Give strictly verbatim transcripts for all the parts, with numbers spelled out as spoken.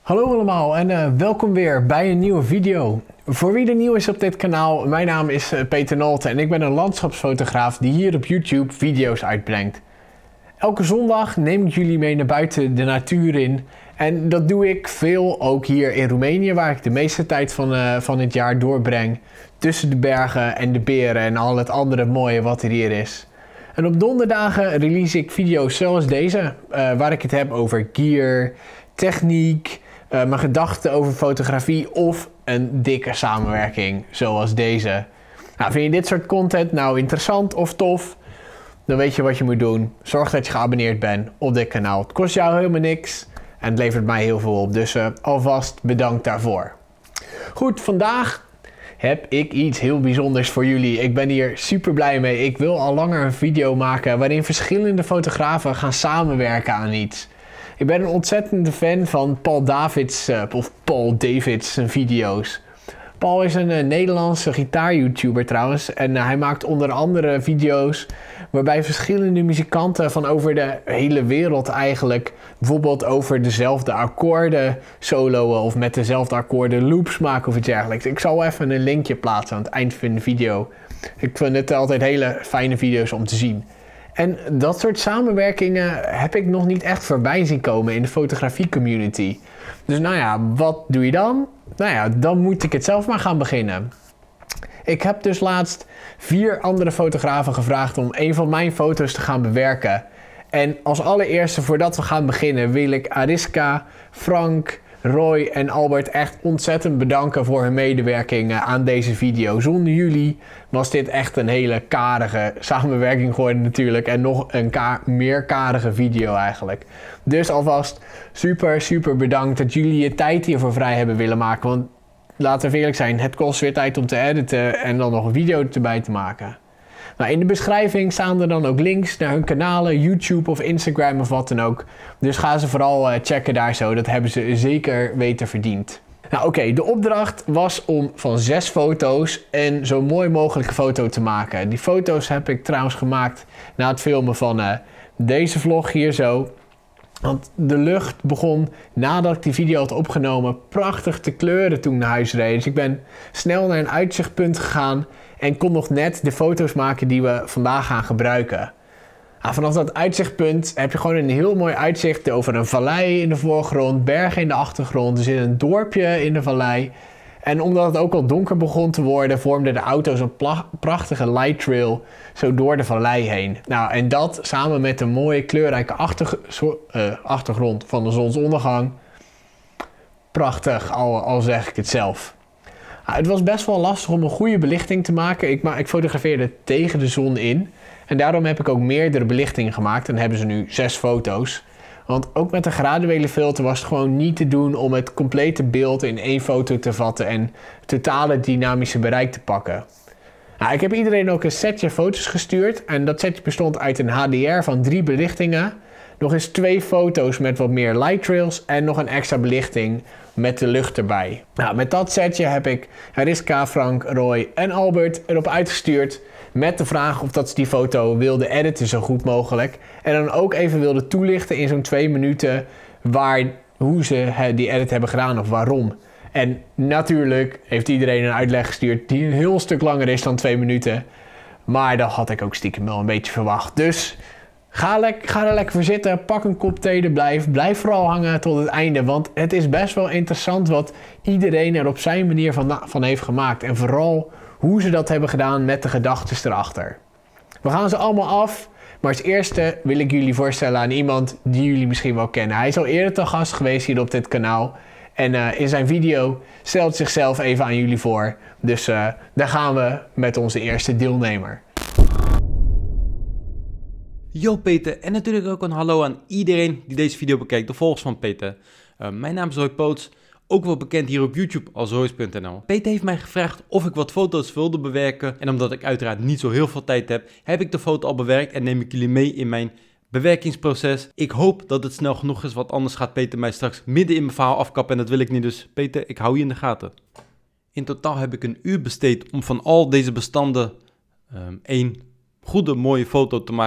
Hallo allemaal en uh, welkom weer bij een nieuwe video. Voor wie er nieuw is op dit kanaal, mijn naam is uh, Peter Nolte en ik ben een landschapsfotograaf die hier op YouTube video's uitbrengt. Elke zondag neem ik jullie mee naar buiten de natuur in en dat doe ik veel ook hier in Roemenië, waar ik de meeste tijd van, uh, van het jaar doorbreng. Tussen de bergen en de beren en al het andere mooie wat er hier is. En op donderdagen release ik video's zoals deze, uh, waar ik het heb over gear, techniek, uh, mijn gedachten over fotografie of een dikke samenwerking zoals deze. Nou, vind je dit soort content nou interessant of tof? Dan weet je wat je moet doen. Zorg dat je geabonneerd bent op dit kanaal. Het kost jou helemaal niks en het levert mij heel veel op. Dus uh, alvast bedankt daarvoor. Goed, vandaag heb ik iets heel bijzonders voor jullie. Ik ben hier super blij mee. Ik wil al langer een video maken waarin verschillende fotografen gaan samenwerken aan iets. Ik ben een ontzettende fan van Paul Davids, uh, of Paul Davids video's. Paul is een uh, Nederlandse gitaar-YouTuber trouwens. En uh, hij maakt onder andere video's waarbij verschillende muzikanten van over de hele wereld eigenlijk bijvoorbeeld over dezelfde akkoorden soloen of met dezelfde akkoorden loops maken of iets dergelijks. Ik zal even een linkje plaatsen aan het eind van de video. Ik vind het altijd hele fijne video's om te zien. En dat soort samenwerkingen heb ik nog niet echt voorbij zien komen in de fotografie community. Dus nou ja, wat doe je dan? Nou ja, dan moet ik het zelf maar gaan beginnen. Ik heb dus laatst vier andere fotografen gevraagd om een van mijn foto's te gaan bewerken. En als allereerste, voordat we gaan beginnen, wil ik Ariska, Frank, Roy en Albert echt ontzettend bedanken voor hun medewerking aan deze video. Zonder jullie was dit echt een hele karige samenwerking geworden natuurlijk. En nog een ka meer karige video eigenlijk. Dus alvast super super bedankt dat jullie je tijd hiervoor vrij hebben willen maken. Want laten we eerlijk zijn, het kost weer tijd om te editen en dan nog een video erbij te maken. Nou, in de beschrijving staan er dan ook links naar hun kanalen, YouTube of Instagram of wat dan ook. Dus ga ze vooral uh, checken daar zo, dat hebben ze zeker weten verdiend. Nou oké, okay, de opdracht was om van zes foto's een zo mooi mogelijke foto te maken. Die foto's heb ik trouwens gemaakt na het filmen van uh, deze vlog hier zo. Want de lucht begon, nadat ik die video had opgenomen, prachtig te kleuren toen ik naar huis reed. Dus ik ben snel naar een uitzichtpunt gegaan en kon nog net de foto's maken die we vandaag gaan gebruiken. Nou, vanaf dat uitzichtpunt heb je gewoon een heel mooi uitzicht over een vallei in de voorgrond, bergen in de achtergrond. Er zit een dorpje in de vallei. En omdat het ook al donker begon te worden, vormden de auto's een prachtige light trail zo door de vallei heen. Nou, en dat samen met een mooie kleurrijke achter uh, achtergrond van de zonsondergang. Prachtig, al, al zeg ik het zelf. Nou, het was best wel lastig om een goede belichting te maken. Ik, ma ik fotografeerde tegen de zon in. En daarom heb ik ook meerdere belichtingen gemaakt. En hebben ze nu zes foto's. Want ook met een graduele filter was het gewoon niet te doen om het complete beeld in één foto te vatten en het totale dynamische bereik te pakken. Nou, ik heb iedereen ook een setje foto's gestuurd en dat setje bestond uit een H D R van drie belichtingen, nog eens twee foto's met wat meer light trails en nog een extra belichting met de lucht erbij. Nou, met dat setje heb ik Ariska, Frank, Roy en Albert erop uitgestuurd met de vraag of dat ze die foto wilden editen zo goed mogelijk. En dan ook even wilden toelichten in zo'n twee minuten waar, hoe ze die edit hebben gedaan of waarom. En natuurlijk heeft iedereen een uitleg gestuurd die een heel stuk langer is dan twee minuten. Maar dat had ik ook stiekem wel een beetje verwacht. Dus ga, le ga er lekker voor zitten, pak een kop thee, blijf, blijf vooral hangen tot het einde. Want het is best wel interessant wat iedereen er op zijn manier van, van heeft gemaakt. En vooral hoe ze dat hebben gedaan met de gedachten erachter. We gaan ze allemaal af, maar als eerste wil ik jullie voorstellen aan iemand die jullie misschien wel kennen. Hij is al eerder te gast geweest hier op dit kanaal. En uh, in zijn video stelt zichzelf even aan jullie voor. Dus uh, daar gaan we met onze eerste deelnemer. Yo Peter, en natuurlijk ook een hallo aan iedereen die deze video bekijkt, de volgers van Peter. Uh, mijn naam is Roy Poots, ook wel bekend hier op YouTube als Roy's punt n l. Peter heeft mij gevraagd of ik wat foto's wilde bewerken. En omdat ik uiteraard niet zo heel veel tijd heb, heb ik de foto al bewerkt en neem ik jullie mee in mijn bewerkingsproces. Ik hoop dat het snel genoeg is, wat anders gaat Peter mij straks midden in mijn verhaal afkappen en dat wil ik niet. Dus Peter, ik hou je in de gaten. In totaal heb ik een uur besteed om van al deze bestanden um, één goede mooie foto te maken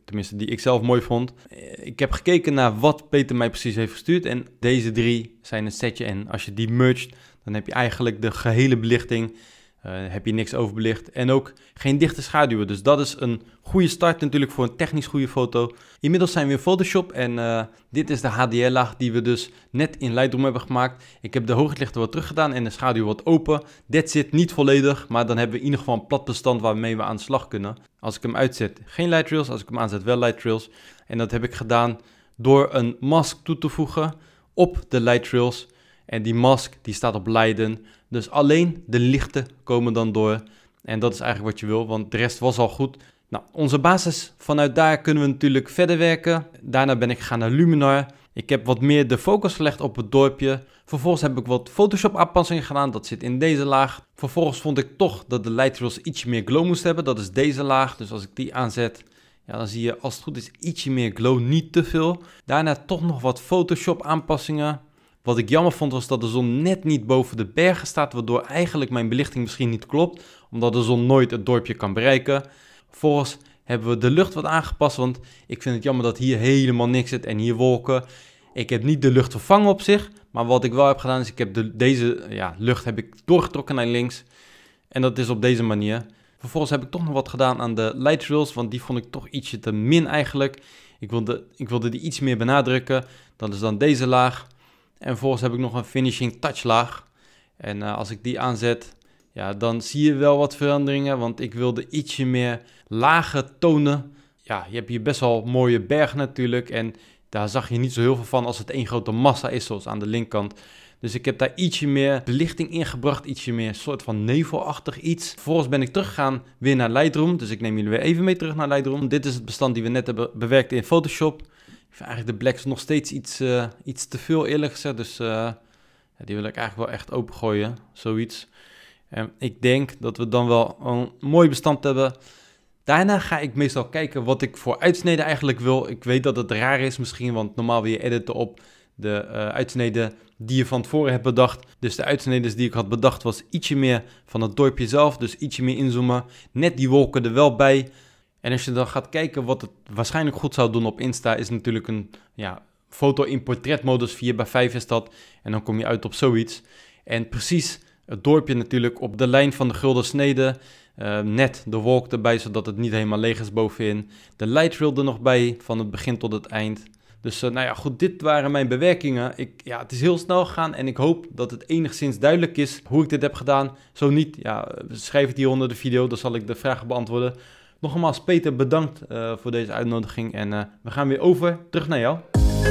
tenminste die ik zelf mooi vond. Ik heb gekeken naar wat Peter mij precies heeft gestuurd en deze drie zijn een setje. En als je die mergt, dan heb je eigenlijk de gehele belichting. Uh, heb je niks overbelicht en ook geen dichte schaduwen. Dus dat is een goede start natuurlijk voor een technisch goede foto. Inmiddels zijn we in Photoshop en uh, dit is de H D R-laag die we dus net in Lightroom hebben gemaakt. Ik heb de hooglichten wat teruggedaan en de schaduw wat open. That's it, niet volledig, maar dan hebben we in ieder geval een plat bestand waarmee we aan de slag kunnen. Als ik hem uitzet, geen light trails. Als ik hem aanzet, wel light trails. En dat heb ik gedaan door een mask toe te voegen op de light trails. En die mask die staat op Leiden. Dus alleen de lichten komen dan door. En dat is eigenlijk wat je wil, want de rest was al goed. Nou, onze basis, vanuit daar kunnen we natuurlijk verder werken. Daarna ben ik gegaan naar Luminar. Ik heb wat meer de focus gelegd op het dorpje. Vervolgens heb ik wat Photoshop aanpassingen gedaan. Dat zit in deze laag. Vervolgens vond ik toch dat de light trails ietsje meer glow moest hebben. Dat is deze laag. Dus als ik die aanzet, ja, dan zie je als het goed is ietsje meer glow, niet te veel. Daarna toch nog wat Photoshop aanpassingen. Wat ik jammer vond was dat de zon net niet boven de bergen staat, waardoor eigenlijk mijn belichting misschien niet klopt, omdat de zon nooit het dorpje kan bereiken. Vervolgens hebben we de lucht wat aangepast, want ik vind het jammer dat hier helemaal niks zit en hier wolken. Ik heb niet de lucht vervangen op zich, maar wat ik wel heb gedaan is, ik heb de, deze ja, lucht heb ik doorgetrokken naar links. En dat is op deze manier. Vervolgens heb ik toch nog wat gedaan aan de light trails, want die vond ik toch ietsje te min eigenlijk. Ik wilde, ik wilde die iets meer benadrukken, dat is dan deze laag. En vervolgens heb ik nog een finishing touch laag. En uh, als ik die aanzet, ja, dan zie je wel wat veranderingen. Want ik wilde ietsje meer lage tonen. Ja, je hebt hier best wel mooie bergen natuurlijk. En daar zag je niet zo heel veel van als het één grote massa is, zoals aan de linkerkant. Dus ik heb daar ietsje meer belichting in gebracht. Ietsje meer soort van nevelachtig iets. Vervolgens ben ik teruggegaan weer naar Lightroom. Dus ik neem jullie weer even mee terug naar Lightroom. Dit is het bestand die we net hebben bewerkt in Photoshop. Ik vind eigenlijk de blacks nog steeds iets, uh, iets te veel, eerlijk gezegd. Dus uh, ja, die wil ik eigenlijk wel echt opengooien, zoiets. En ik denk dat we dan wel een mooi bestand hebben. Daarna ga ik meestal kijken wat ik voor uitsneden eigenlijk wil. Ik weet dat het raar is misschien, want normaal wil je editen op de uh, uitsneden die je van tevoren hebt bedacht. Dus de uitsneden die ik had bedacht was ietsje meer van het dorpje zelf. Dus ietsje meer inzoomen. Net die wolken er wel bij. En als je dan gaat kijken wat het waarschijnlijk goed zou doen op Insta, is natuurlijk een ja, foto in portretmodus, vier bij vijf is dat. En dan kom je uit op zoiets. En precies het dorpje natuurlijk op de lijn van de gulden snede. Uh, net de wolk erbij, zodat het niet helemaal leeg is bovenin. De light trail er nog bij, van het begin tot het eind. Dus uh, nou ja, goed, dit waren mijn bewerkingen. Ik, ja, het is heel snel gegaan en ik hoop dat het enigszins duidelijk is hoe ik dit heb gedaan. Zo niet, ja, schrijf het hier onder de video, dan zal ik de vragen beantwoorden. Nogmaals, Peter, bedankt uh, voor deze uitnodiging en uh, we gaan weer over terug naar jou.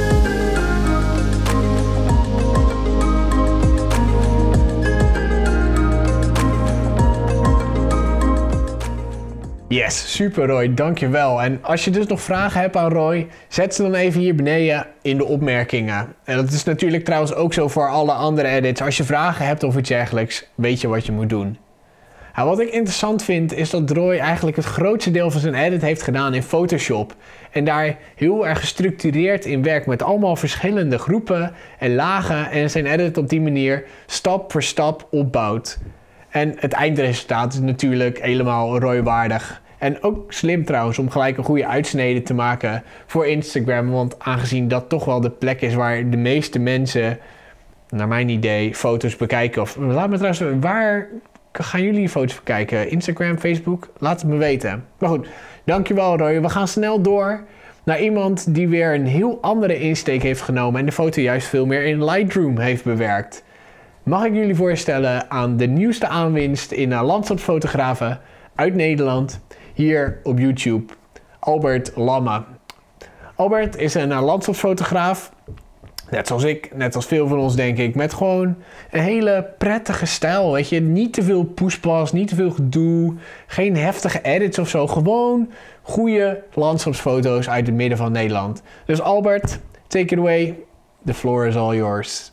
Yes, super Roy, dankjewel. En als je dus nog vragen hebt aan Roy, zet ze dan even hier beneden in de opmerkingen. En dat is natuurlijk trouwens ook zo voor alle andere edits. Als je vragen hebt of iets dergelijks, weet je wat je moet doen. Nou, wat ik interessant vind is dat Roy eigenlijk het grootste deel van zijn edit heeft gedaan in Photoshop. En daar heel erg gestructureerd in werkt met allemaal verschillende groepen en lagen. En zijn edit op die manier stap voor stap opbouwt. En het eindresultaat is natuurlijk helemaal Roy-waardig. En ook slim trouwens om gelijk een goede uitsnede te maken voor Instagram. Want aangezien dat toch wel de plek is waar de meeste mensen, naar mijn idee, foto's bekijken. Of laat me trouwens, waar gaan jullie foto's bekijken? Instagram, Facebook? Laat het me weten. Maar goed, dankjewel Roy. We gaan snel door naar iemand die weer een heel andere insteek heeft genomen. En de foto juist veel meer in Lightroom heeft bewerkt. Mag ik jullie voorstellen aan de nieuwste aanwinst in landschapsfotografen uit Nederland, hier op YouTube, Albert Lamme. Albert is een landschapsfotograaf, net zoals ik, net als veel van ons denk ik, met gewoon een hele prettige stijl, weet je. Niet te veel poespas, niet te veel gedoe, geen heftige edits of zo, gewoon goede landschapsfoto's uit het midden van Nederland. Dus Albert, take it away, the floor is all yours.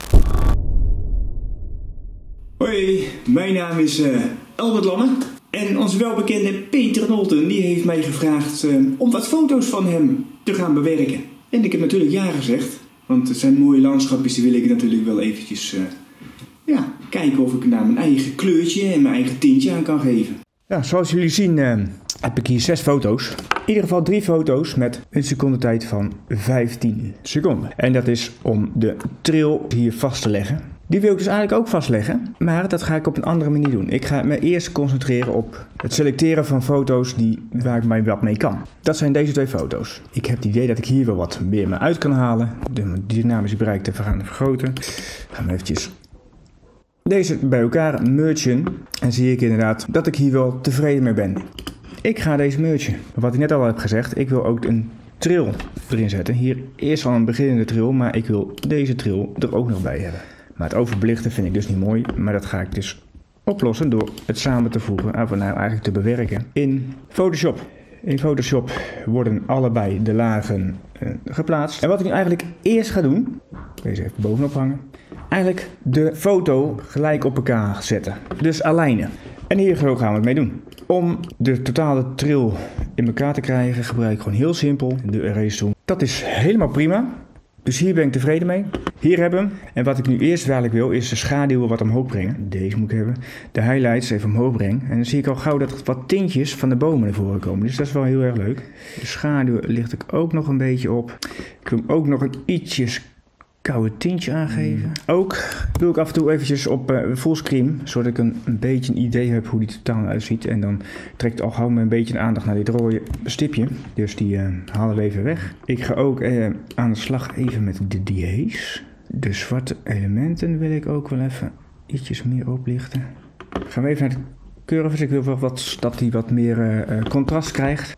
Hoi, mijn naam is uh, Albert Lamme en onze welbekende Peter Nolten die heeft mij gevraagd uh, om wat foto's van hem te gaan bewerken. En ik heb natuurlijk ja gezegd, want het zijn mooie landschapjes, die wil ik natuurlijk wel eventjes uh, ja, kijken of ik daar mijn eigen kleurtje en mijn eigen tintje aan kan geven. Ja, zoals jullie zien uh, heb ik hier zes foto's. In ieder geval drie foto's met een secondetijd van vijftien seconden. En dat is om de trail hier vast te leggen. Die wil ik dus eigenlijk ook vastleggen, maar dat ga ik op een andere manier doen. Ik ga me eerst concentreren op het selecteren van foto's die, waar ik mij wat mee kan. Dat zijn deze twee foto's. Ik heb het idee dat ik hier wel wat meer mee uit kan halen. De dynamische bereik te gaan vergroten. Gaan we eventjes deze bij elkaar mergen. En zie ik inderdaad dat ik hier wel tevreden mee ben. Ik ga deze mergen. Wat ik net al heb gezegd, ik wil ook een trail erin zetten. Hier eerst al een beginnende trail, maar ik wil deze trail er ook nog bij hebben. Maar het overbelichten vind ik dus niet mooi, maar dat ga ik dus oplossen door het samen te voegen, of nou eigenlijk te bewerken in Photoshop. In Photoshop worden allebei de lagen uh, geplaatst. En wat ik nu eigenlijk eerst ga doen, deze even bovenop hangen, eigenlijk de foto gelijk op elkaar zetten. Dus alignen. En hier gaan we het mee doen. Om de totale trail in elkaar te krijgen gebruik ik gewoon heel simpel de erase tool. Dat is helemaal prima. Dus hier ben ik tevreden mee. Hier hebben we hem. En wat ik nu eerst eigenlijk wil is de schaduwen wat omhoog brengen. Deze moet ik hebben. De highlights even omhoog brengen. En dan zie ik al gauw dat er wat tintjes van de bomen naar voren komen. Dus dat is wel heel erg leuk. De schaduw licht ik ook nog een beetje op. Ik wil hem ook nog een ietsjes koude tintje aangeven. Ook doe ik af en toe eventjes op uh, fullscreen, zodat ik een, een beetje een idee heb hoe die totaal uitziet. En dan trekt al gauw een beetje de aandacht naar dit rode stipje. Dus die uh, halen we even weg. Ik ga ook uh, aan de slag even met de dia's. De zwarte elementen wil ik ook wel even ietsjes meer oplichten. Gaan we even naar de curves. Ik wil wel wat, dat die wat meer uh, contrast krijgt.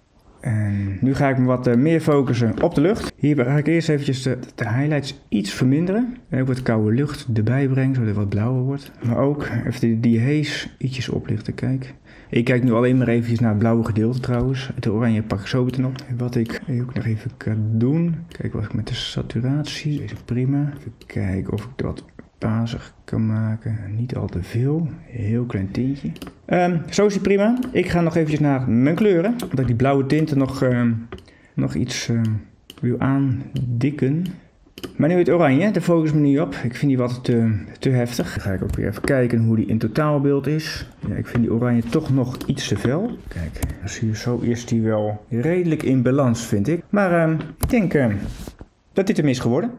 En nu ga ik me wat uh, meer focussen op de lucht. Hier ga ik eerst eventjes de, de highlights iets verminderen. En ook wat koude lucht erbij brengen, zodat het wat blauwer wordt. Maar ook even de dia's ietsjes oplichten. Kijk. Ik kijk nu alleen maar eventjes naar het blauwe gedeelte trouwens. Het oranje pak ik zo meteen op. En wat ik ook nog even kan doen. Kijk wat ik met de saturatie. Deze prima. Even kijken of ik er wat pazig kan maken. Niet al te veel. Heel klein tintje. Um, zo is die prima. Ik ga nog eventjes naar mijn kleuren. Dat ik die blauwe tinten nog, um, nog iets uh, wil aandikken. Maar nu het oranje, daar focus me niet op. Ik vind die wat te, te heftig. Dan ga ik ook weer even kijken hoe die in totaalbeeld is. Ja, ik vind die oranje toch nog iets te fel. Kijk, zie je, zo is die wel redelijk in balans, vind ik. Maar um, ik denk uh, dat dit hem is geworden.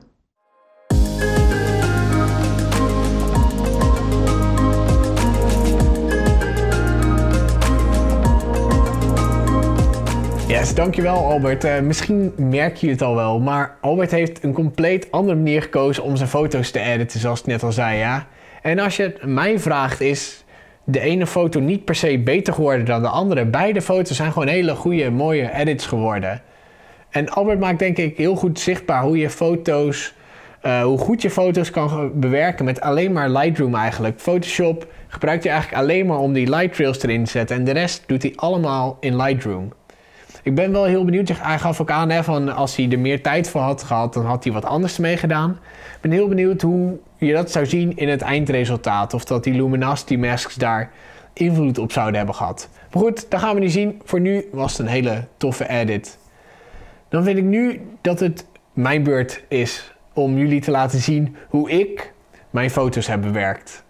Yes, dankjewel Albert. Uh, misschien merk je het al wel, maar Albert heeft een compleet andere manier gekozen om zijn foto's te editen, zoals ik net al zei, ja. En als je het mij vraagt, is de ene foto niet per se beter geworden dan de andere. Beide foto's zijn gewoon hele goede, mooie edits geworden. En Albert maakt denk ik heel goed zichtbaar hoe je foto's, uh, hoe goed je foto's kan bewerken met alleen maar Lightroom eigenlijk. Photoshop gebruikt hij eigenlijk alleen maar om die light trails erin te zetten en de rest doet hij allemaal in Lightroom. Ik ben wel heel benieuwd, hij gaf ook aan hè, van als hij er meer tijd voor had gehad, dan had hij wat anders mee gedaan. Ik ben heel benieuwd hoe je dat zou zien in het eindresultaat. Of dat die luminosity masks daar invloed op zouden hebben gehad. Maar goed, dat gaan we niet zien. Voor nu was het een hele toffe edit. Dan vind ik nu dat het mijn beurt is om jullie te laten zien hoe ik mijn foto's heb bewerkt.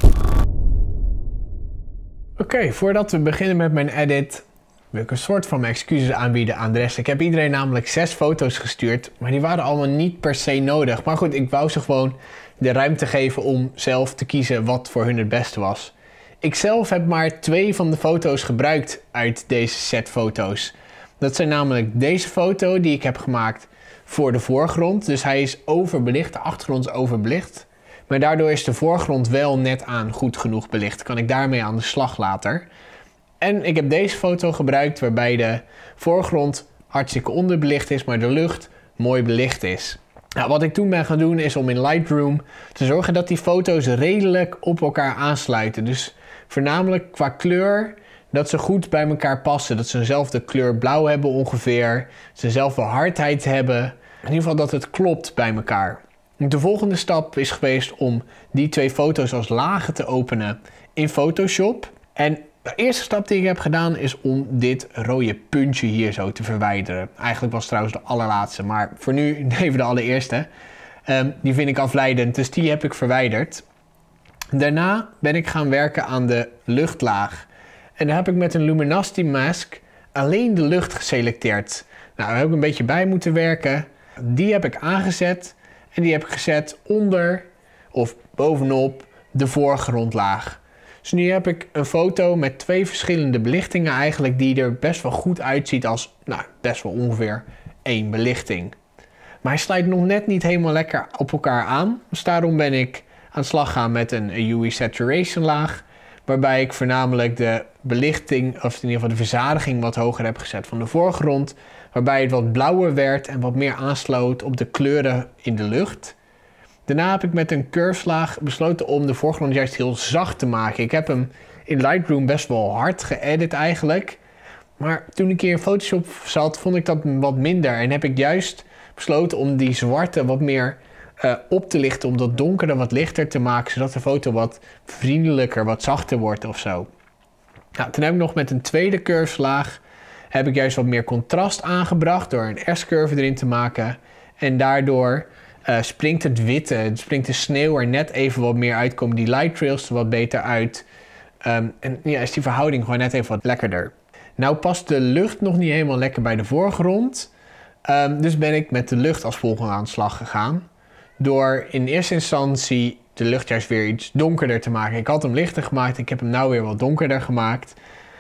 Oké, okay, voordat we beginnen met mijn edit wil ik een soort van mijn excuses aanbieden aan de rest. Ik heb iedereen namelijk zes foto's gestuurd, maar die waren allemaal niet per se nodig. Maar goed, ik wou ze gewoon de ruimte geven om zelf te kiezen wat voor hun het beste was. Ik zelf heb maar twee van de foto's gebruikt uit deze set foto's. Dat zijn namelijk deze foto die ik heb gemaakt voor de voorgrond. Dus hij is overbelicht, de achtergrond is overbelicht. Maar daardoor is de voorgrond wel net aan goed genoeg belicht. Kan ik daarmee aan de slag later. En ik heb deze foto gebruikt waarbij de voorgrond hartstikke onderbelicht is, maar de lucht mooi belicht is. Nou, wat ik toen ben gaan doen is om in Lightroom te zorgen dat die foto's redelijk op elkaar aansluiten. Dus voornamelijk qua kleur, dat ze goed bij elkaar passen. Dat ze eenzelfde kleur blauw hebben ongeveer, ze dezelfde hardheid hebben. In ieder geval dat het klopt bij elkaar. De volgende stap is geweest om die twee foto's als lagen te openen in Photoshop. En de eerste stap die ik heb gedaan is om dit rode puntje hier zo te verwijderen. Eigenlijk was het trouwens de allerlaatste, maar voor nu even de allereerste. Um, die vind ik afleidend, dus die heb ik verwijderd. Daarna ben ik gaan werken aan de luchtlaag. En dan heb ik met een Luminosity mask alleen de lucht geselecteerd. Nou, daar heb ik een beetje bij moeten werken. Die heb ik aangezet en die heb ik gezet onder of bovenop de voorgrondlaag. Dus nu heb ik een foto met twee verschillende belichtingen eigenlijk die er best wel goed uitziet als, nou, best wel ongeveer één belichting. Maar hij sluit nog net niet helemaal lekker op elkaar aan. Dus daarom ben ik aan de slag gegaan met een U V saturation laag. Waarbij ik voornamelijk de belichting, of in ieder geval de verzadiging wat hoger heb gezet van de voorgrond. Waarbij het wat blauwer werd en wat meer aansloot op de kleuren in de lucht. Daarna heb ik met een curve laag besloten om de voorgrond juist heel zacht te maken. Ik heb hem in Lightroom best wel hard geëdit eigenlijk. Maar toen ik hier in Photoshop zat, vond ik dat wat minder. En heb ik juist besloten om die zwarte wat meer uh, op te lichten. Om dat donkere wat lichter te maken. Zodat de foto wat vriendelijker, wat zachter wordt of zo. Nou, toen heb ik nog met een tweede curve laag. Heb ik juist wat meer contrast aangebracht. Door een S-curve erin te maken. En daardoor uh, springt het witte, springt de sneeuw er net even wat meer uit. Komen die light trails er wat beter uit. Um, en ja, is die verhouding gewoon net even wat lekkerder. Nou past de lucht nog niet helemaal lekker bij de voorgrond. Um, dus ben ik met de lucht als volgende aan de slag gegaan. Door in eerste instantie de lucht juist weer iets donkerder te maken. Ik had hem lichter gemaakt, ik heb hem nou weer wat donkerder gemaakt.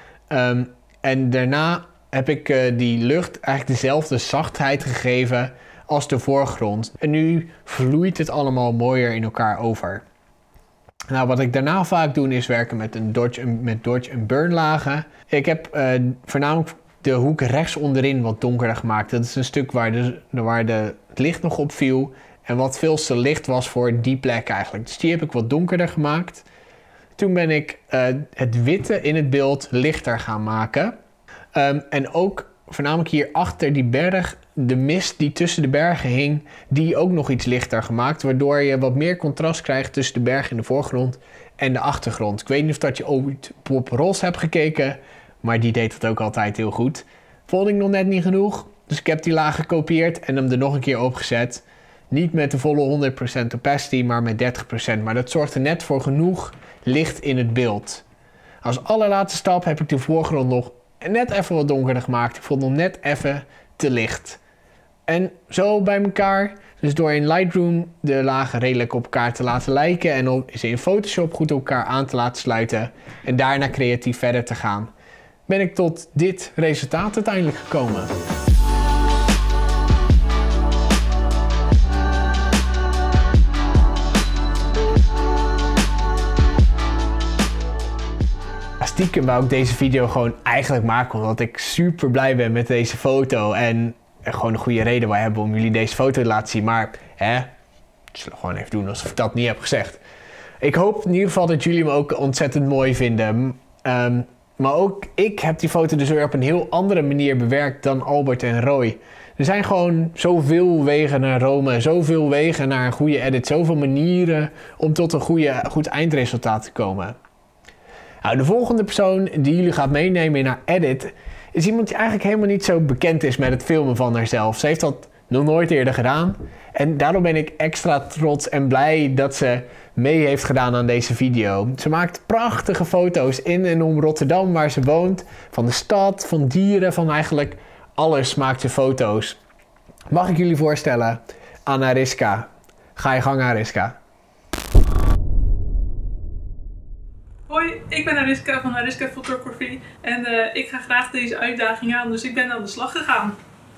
Um, en daarna heb ik uh, die lucht eigenlijk dezelfde zachtheid gegeven als de voorgrond. En nu vloeit het allemaal mooier in elkaar over. Nou, wat ik daarna vaak doe is werken met een dodge, met dodge en burn lagen. Ik heb uh, voornamelijk de hoek rechts onderin wat donkerder gemaakt. Dat is een stuk waar, de, waar de, het licht nog op viel. En wat veel te licht was voor die plek eigenlijk. Dus die heb ik wat donkerder gemaakt. Toen ben ik uh, het witte in het beeld lichter gaan maken. Um, en ook voornamelijk hier achter die berg, de mist die tussen de bergen hing, die ook nog iets lichter gemaakt. Waardoor je wat meer contrast krijgt tussen de berg in de voorgrond en de achtergrond. Ik weet niet of dat je ooit Bob Ross hebt gekeken, maar die deed het ook altijd heel goed. Vond ik nog net niet genoeg, dus ik heb die laag gekopieerd en hem er nog een keer opgezet. Niet met de volle honderd procent opacity, maar met dertig procent. Maar dat zorgde net voor genoeg licht in het beeld. Als allerlaatste stap heb ik de voorgrond nog net even wat donkerder gemaakt. Ik vond hem net even te licht. En zo bij elkaar, dus door in Lightroom de lagen redelijk op elkaar te laten lijken en ze in Photoshop goed op elkaar aan te laten sluiten en daarna creatief verder te gaan, ben ik tot dit resultaat uiteindelijk gekomen. Stiekem wou ik deze video gewoon eigenlijk maken omdat ik super blij ben met deze foto en gewoon een goede reden wij hebben om jullie deze foto te laten zien. Maar hè, ik zal gewoon even doen alsof ik dat niet heb gezegd. Ik hoop in ieder geval dat jullie hem ook ontzettend mooi vinden. Um, maar ook ik heb die foto dus weer op een heel andere manier bewerkt dan Albert en Roy. Er zijn gewoon zoveel wegen naar Rome, zoveel wegen naar een goede edit, zoveel manieren om tot een goede, goed eindresultaat te komen. Nou, de volgende persoon die jullie gaat meenemen in haar edit is iemand die eigenlijk helemaal niet zo bekend is met het filmen van haarzelf. Ze heeft dat nog nooit eerder gedaan en daarom ben ik extra trots en blij dat ze mee heeft gedaan aan deze video. Ze maakt prachtige foto's in en om Rotterdam waar ze woont, van de stad, van dieren, van eigenlijk alles maakt ze foto's. Mag ik jullie voorstellen aan Ariska. Ga je gang, Ariska. Hoi, ik ben Ariska van Ariska Photography en uh, ik ga graag deze uitdaging aan, dus ik ben aan de slag gegaan.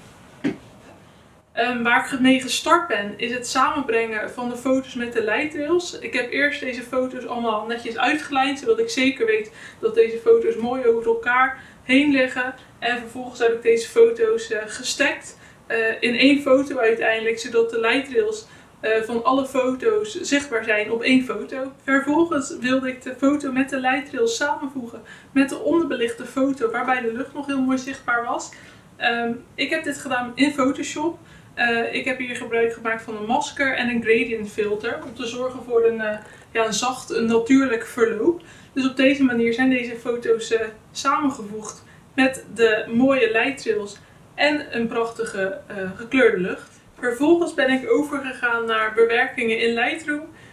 Um, waar ik mee gestart ben, is het samenbrengen van de foto's met de lightrails. Ik heb eerst deze foto's allemaal netjes uitgelijnd, zodat ik zeker weet dat deze foto's mooi over elkaar heen liggen. En vervolgens heb ik deze foto's uh, gestackt uh, in één foto uiteindelijk, zodat de lightrails Uh, van alle foto's zichtbaar zijn op één foto. Vervolgens wilde ik de foto met de lightrails samenvoegen met de onderbelichte foto waarbij de lucht nog heel mooi zichtbaar was. Um, ik heb dit gedaan in Photoshop. Uh, ik heb hier gebruik gemaakt van een masker en een gradient filter om te zorgen voor een, uh, ja, een zacht, een natuurlijk verloop. Dus op deze manier zijn deze foto's uh, samengevoegd met de mooie lightrails en een prachtige uh, gekleurde lucht. Vervolgens ben ik overgegaan naar bewerkingen in Lightroom.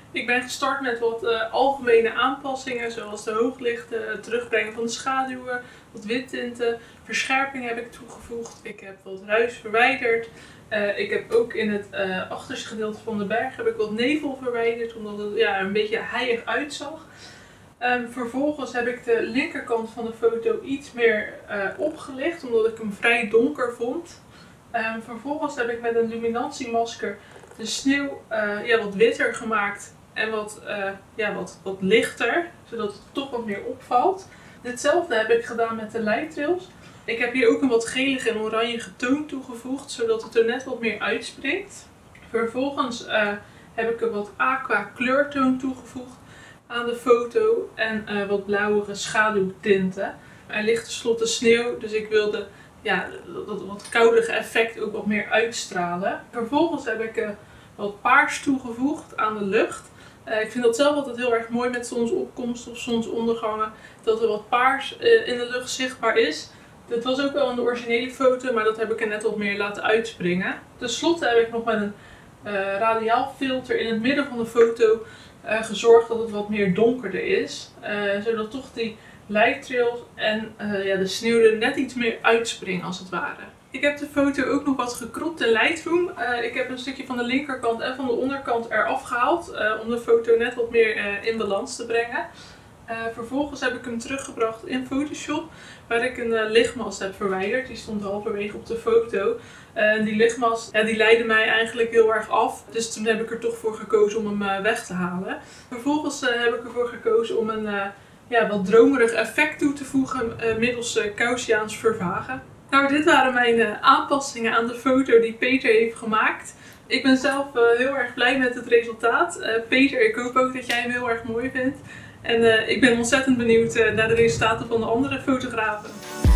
Ik ben gestart met wat uh, algemene aanpassingen, zoals de hooglichten, het terugbrengen van de schaduwen, wat wittinten, verscherping heb ik toegevoegd. Ik heb wat ruis verwijderd. Uh, ik heb ook in het uh, achterste gedeelte van de berg heb ik wat nevel verwijderd, omdat het ja, een beetje heilig uitzag. Um, vervolgens heb ik de linkerkant van de foto iets meer uh, opgelicht, omdat ik hem vrij donker vond. Um, vervolgens heb ik met een luminantiemasker de sneeuw uh, ja, wat witter gemaakt en wat, uh, ja, wat, wat lichter, zodat het toch wat meer opvalt. Ditzelfde heb ik gedaan met de leidrails. Ik heb hier ook een wat gelige en oranje toon toegevoegd, zodat het er net wat meer uitspringt. Vervolgens uh, heb ik een wat aqua kleurtoon toegevoegd aan de foto en uh, wat blauwere schaduwtinten. Er ligt tenslotte sneeuw, dus ik wilde ja, dat wat koudige effect ook wat meer uitstralen. Vervolgens heb ik uh, wat paars toegevoegd aan de lucht. Uh, ik vind dat zelf altijd heel erg mooi met zonsopkomst of zonsondergangen, dat er wat paars uh, in de lucht zichtbaar is. Dit was ook wel in de originele foto, maar dat heb ik er net wat meer laten uitspringen. Ten slotte heb ik nog met een uh, radiaal filter in het midden van de foto uh, gezorgd dat het wat meer donkerder is. Uh, zodat toch die leidrails en uh, ja, de sneeuw er net iets meer uitspringen als het ware. Ik heb de foto ook nog wat gekropt in Lightroom. Uh, ik heb een stukje van de linkerkant en van de onderkant eraf gehaald uh, om de foto net wat meer uh, in balans te brengen. Uh, vervolgens heb ik hem teruggebracht in Photoshop, waar ik een uh, lichtmast heb verwijderd. Die stond halverwege op de foto. En uh, die lichtmast ja, die leidde mij eigenlijk heel erg af. Dus toen heb ik er toch voor gekozen om hem uh, weg te halen. Vervolgens uh, heb ik ervoor gekozen om een uh, ja, wat dromerig effect toe te voegen uh, middels uh, Gaussiaans vervagen. Nou, dit waren mijn uh, aanpassingen aan de foto die Peter heeft gemaakt. Ik ben zelf uh, heel erg blij met het resultaat. Uh, Peter, ik hoop ook dat jij hem heel erg mooi vindt. En uh, ik ben ontzettend benieuwd uh, naar de resultaten van de andere fotografen.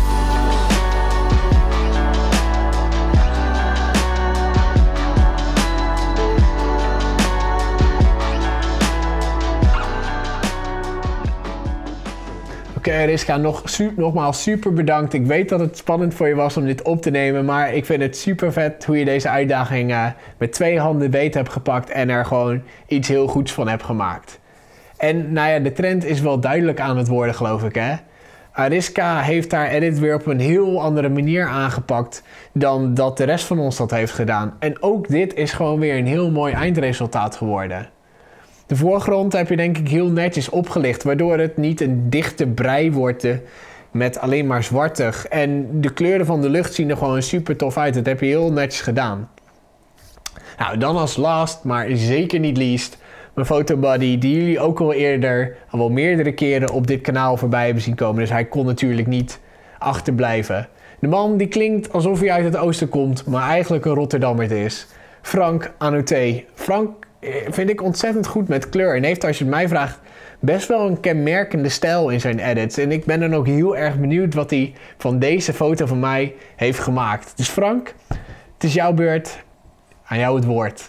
Oké, okay, Ariska, nog, su nogmaals super bedankt. Ik weet dat het spannend voor je was om dit op te nemen, maar ik vind het super vet hoe je deze uitdaging uh, met twee handen beet hebt gepakt en er gewoon iets heel goeds van hebt gemaakt. En nou ja, de trend is wel duidelijk aan het worden, geloof ik, hè. Ariska heeft haar edit weer op een heel andere manier aangepakt dan dat de rest van ons dat heeft gedaan. En ook dit is gewoon weer een heel mooi eindresultaat geworden. De voorgrond heb je denk ik heel netjes opgelicht, waardoor het niet een dichte brei wordt met alleen maar zwartig. En de kleuren van de lucht zien er gewoon super tof uit. Dat heb je heel netjes gedaan. Nou, dan als last, maar zeker niet least, mijn fotobuddy, die jullie ook al eerder, al wel meerdere keren op dit kanaal voorbij hebben zien komen. Dus hij kon natuurlijk niet achterblijven. De man die klinkt alsof hij uit het oosten komt, maar eigenlijk een Rotterdammer is. Frank Anoté. Frank vind ik ontzettend goed met kleur en heeft, als je het mij vraagt, best wel een kenmerkende stijl in zijn edits. En ik ben dan ook heel erg benieuwd wat hij van deze foto van mij heeft gemaakt. Dus Frank, het is jouw beurt. Aan jou het woord.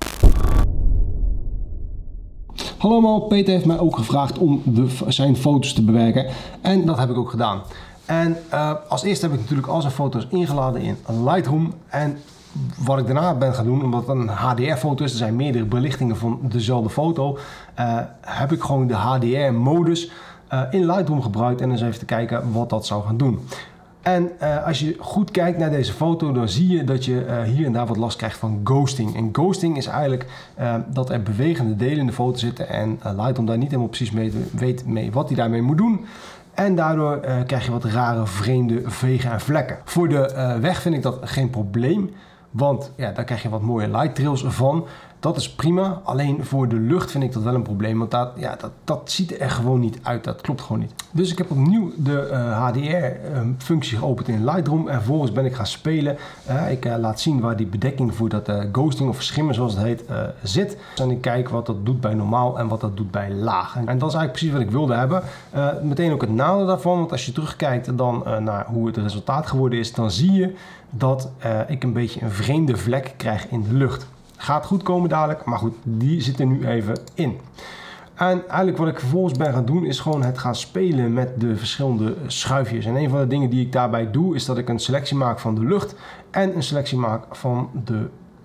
Hallo allemaal, Peter heeft mij ook gevraagd om de, zijn foto's te bewerken en dat heb ik ook gedaan. En uh, als eerste heb ik natuurlijk al zijn foto's ingeladen in Lightroom en wat ik daarna ben gaan doen, omdat het een H D R-foto is, er zijn meerdere belichtingen van dezelfde foto, uh, heb ik gewoon de H D R-modus uh, in Lightroom gebruikt en eens even te kijken wat dat zou gaan doen. En uh, als je goed kijkt naar deze foto, dan zie je dat je uh, hier en daar wat last krijgt van ghosting. En ghosting is eigenlijk uh, dat er bewegende delen in de foto zitten en uh, Lightroom daar niet helemaal precies mee weet mee wat hij daarmee moet doen. En daardoor uh, krijg je wat rare, vreemde vegen en vlekken. Voor de uh, weg vind ik dat geen probleem. Want ja, daar krijg je wat mooie light trails van. Dat is prima. Alleen voor de lucht vind ik dat wel een probleem. Want dat, ja, dat, dat ziet er gewoon niet uit. Dat klopt gewoon niet. Dus ik heb opnieuw de uh, H D R-functie geopend in Lightroom. En vervolgens ben ik gaan spelen. Uh, ik uh, laat zien waar die bedekking voor dat uh, ghosting of schimmen zoals het heet uh, zit. En ik kijk wat dat doet bij normaal en wat dat doet bij laag. En dat is eigenlijk precies wat ik wilde hebben. Uh, meteen ook het nadeel daarvan. Want als je terugkijkt dan uh, naar hoe het resultaat geworden is. Dan zie je dat uh, ik een beetje een vreemde vlek krijg in de lucht. Gaat goed komen dadelijk, maar goed, die zit er nu even in. En eigenlijk wat ik vervolgens ben gaan doen is gewoon het gaan spelen met de verschillende schuifjes. En een van de dingen die ik daarbij doe is dat ik een selectie maak van de lucht en een selectie maak van de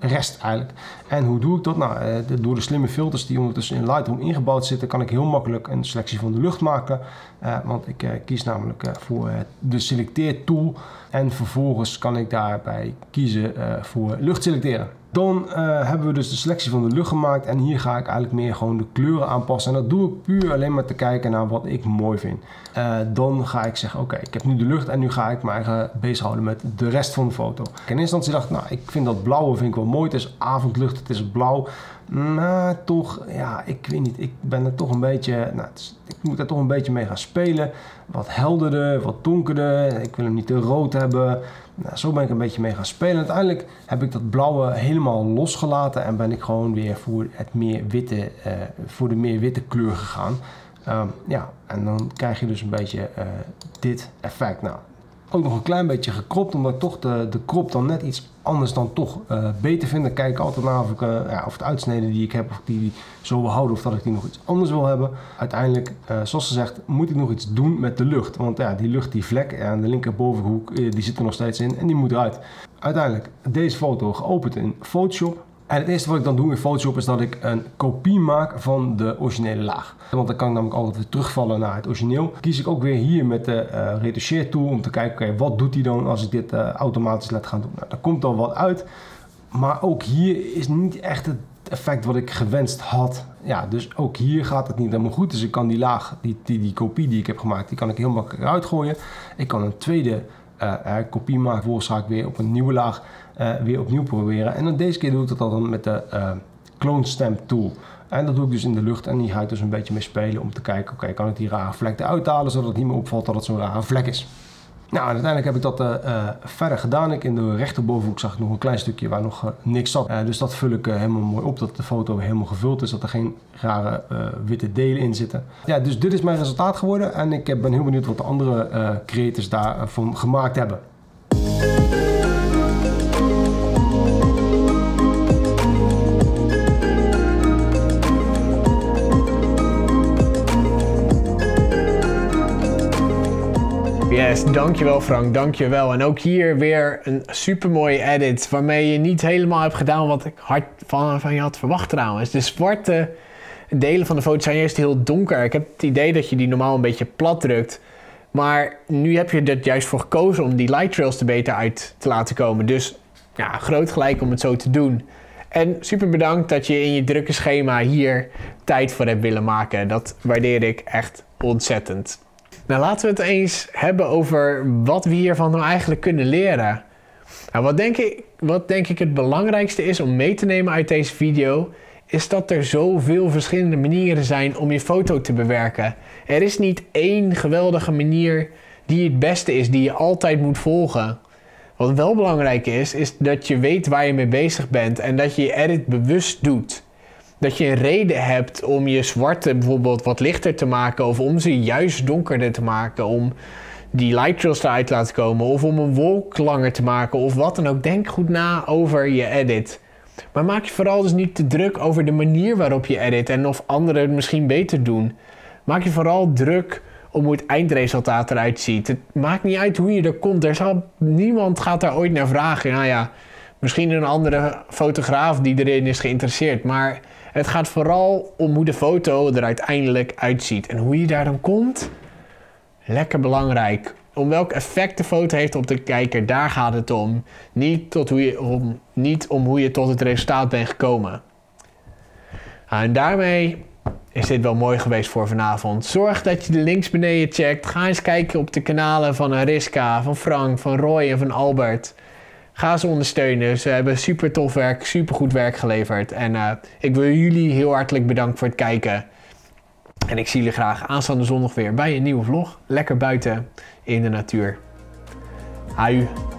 rest eigenlijk. En hoe doe ik dat? Nou, uh, door de slimme filters die ondertussen in Lightroom ingebouwd zitten, kan ik heel makkelijk een selectie van de lucht maken. Uh, want ik uh, kies namelijk uh, voor uh, de selecteer tool. En vervolgens kan ik daarbij kiezen uh, voor lucht selecteren. Dan uh, hebben we dus de selectie van de lucht gemaakt en hier ga ik eigenlijk meer gewoon de kleuren aanpassen. En dat doe ik puur alleen maar te kijken naar wat ik mooi vind. Uh, dan ga ik zeggen, oké, okay, ik heb nu de lucht en nu ga ik me eigen bezighouden met de rest van de foto. In eerste instantie dacht ik, nou, ik vind dat blauwe vind ik wel mooi. Het is avondlucht, het is blauw. Nou, toch, ja, ik weet niet. Ik ben er toch een beetje, nou, het is, ik moet er toch een beetje mee gaan spelen. Wat helderder, wat donkerder. Ik wil hem niet te rood hebben. Nou, zo ben ik een beetje mee gaan spelen. Uiteindelijk heb ik dat blauwe helemaal losgelaten en ben ik gewoon weer voor, het meer witte, uh, voor de meer witte kleur gegaan. Um, ja, en dan krijg je dus een beetje uh, dit effect. Nou, ook nog een klein beetje gekropt, omdat ik toch de, de krop dan net iets anders dan toch uh, beter vind. Dan kijk ik altijd naar of, ik, uh, ja, of de uitsneden die ik heb, of ik die zo wil houden of dat ik die nog iets anders wil hebben. Uiteindelijk, uh, zoals gezegd, moet ik nog iets doen met de lucht. Want ja, die lucht, die vlek aan de linkerbovenhoek, uh, die zit er nog steeds in en die moet eruit. Uiteindelijk, deze foto geopend in Photoshop. En het eerste wat ik dan doe in Photoshop is dat ik een kopie maak van de originele laag. Want dan kan ik namelijk altijd weer terugvallen naar het origineel. Kies ik ook weer hier met de uh, retoucheer tool om te kijken, oké, okay, wat doet hij dan als ik dit uh, automatisch laat gaan doen. Nou, daar komt al wat uit. Maar ook hier is niet echt het effect wat ik gewenst had. Ja, dus ook hier gaat het niet helemaal goed. Dus ik kan die laag, die, die, die kopie die ik heb gemaakt, die kan ik heel makkelijk uitgooien. Ik kan een tweede uh, uh, kopie maken. Vervolgens ga ik weer op een nieuwe laag uh, weer opnieuw proberen. En dan deze keer doe ik dat dan met de uh, clone stamp tool. En dat doe ik dus in de lucht en hier ga ik dus een beetje mee spelen om te kijken, oké, okay, kan ik die rare vlek eruit halen zodat het niet meer opvalt dat het zo'n rare vlek is. Nou, en uiteindelijk heb ik dat uh, uh, verder gedaan. Ik in de rechterbovenhoek zag ik nog een klein stukje waar nog uh, niks zat. Uh, dus dat vul ik uh, helemaal mooi op, dat de foto helemaal gevuld is, dat er geen rare uh, witte delen in zitten. Ja, dus dit is mijn resultaat geworden en ik ben heel benieuwd wat de andere uh, creators daarvan gemaakt hebben. Yes, dankjewel Frank, dankjewel. En ook hier weer een super mooie edit waarmee je niet helemaal hebt gedaan wat ik hard van, van je had verwacht trouwens. De zwarte delen van de foto zijn juist heel donker. Ik heb het idee dat je die normaal een beetje plat drukt. Maar nu heb je er juist voor gekozen om die light trails er beter uit te laten komen. Dus ja, groot gelijk om het zo te doen. En super bedankt dat je in je drukke schema hier tijd voor hebt willen maken. Dat waardeer ik echt ontzettend. Nou, laten we het eens hebben over wat we hiervan nou eigenlijk kunnen leren. Nou, wat denk ik, wat denk ik het belangrijkste is om mee te nemen uit deze video, is dat er zoveel verschillende manieren zijn om je foto te bewerken. Er is niet één geweldige manier die het beste is, die je altijd moet volgen. Wat wel belangrijk is, is dat je weet waar je mee bezig bent en dat je je edit bewust doet. Dat je een reden hebt om je zwarte bijvoorbeeld wat lichter te maken of om ze juist donkerder te maken, om die light trails eruit te laten komen of om een wolk langer te maken of wat dan ook. Denk goed na over je edit. Maar maak je vooral dus niet te druk over de manier waarop je edit en of anderen het misschien beter doen. Maak je vooral druk om hoe het eindresultaat eruit ziet. Het maakt niet uit hoe je er komt. Er zal, niemand gaat daar ooit naar vragen. Nou ja, misschien een andere fotograaf die erin is geïnteresseerd, maar het gaat vooral om hoe de foto er uiteindelijk uitziet. En hoe je daar dan komt, lekker belangrijk. Om welk effect de foto heeft op de kijker, daar gaat het om. Niet, tot hoe je, om, niet om hoe je tot het resultaat bent gekomen. Nou, en daarmee is dit wel mooi geweest voor vanavond. Zorg dat je de links beneden checkt. Ga eens kijken op de kanalen van Ariska, van Frank, van Roy en van Albert. Ga ze ondersteunen. Ze hebben super tof werk, super goed werk geleverd. En uh, ik wil jullie heel hartelijk bedanken voor het kijken. En ik zie jullie graag aanstaande zondag weer bij een nieuwe vlog. Lekker buiten in de natuur. Aju.